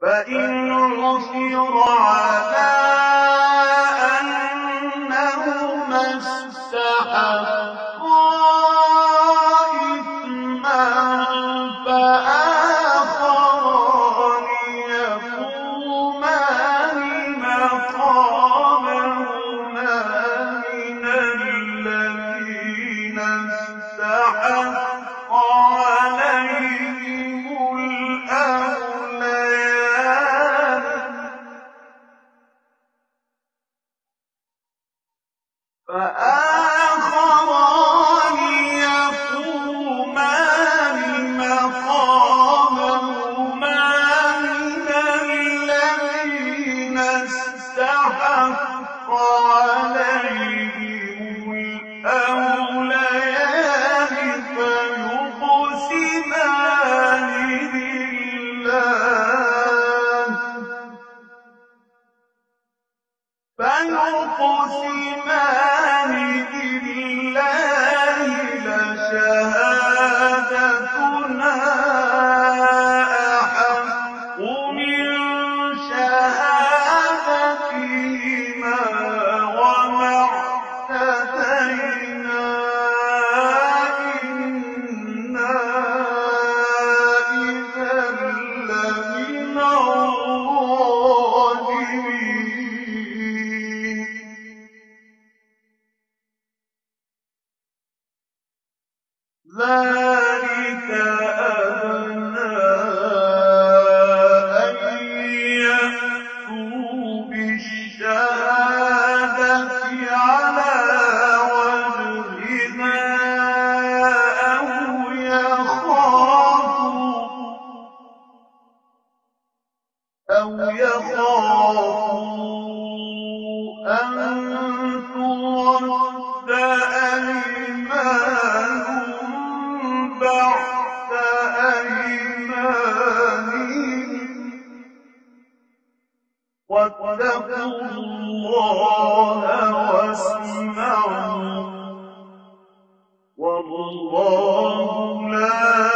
فإن عثر على أنهما استحقا إثما فآخران يقومان مقامهما من الذين استحق عليهم الأوليان فآخران يقومان مقامهما من الذين استحق عليهم الأوليان فيقسمان بالله لشهادتنا أحق من شهادتهما وما اعتدينا إنا إذا لمن الظالمين ذلك أدنى أن يأتوا بالشهادة على وجهها أو يخافوا أن ترد أيمان بعد أيمانهم واتقوا الله واسمعوا والله لا